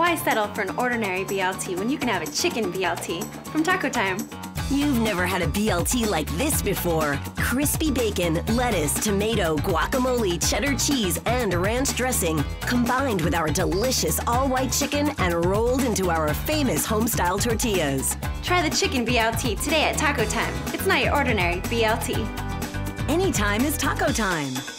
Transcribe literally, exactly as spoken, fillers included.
Why settle for an ordinary B L T when you can have a chicken B L T from Taco Time? You've never had a B L T like this before. Crispy bacon, lettuce, tomato, guacamole, cheddar cheese, and ranch dressing, combined with our delicious all-white chicken and rolled into our famous home-style tortillas. Try the chicken B L T today at Taco Time. It's not your ordinary B L T. Anytime is taco time.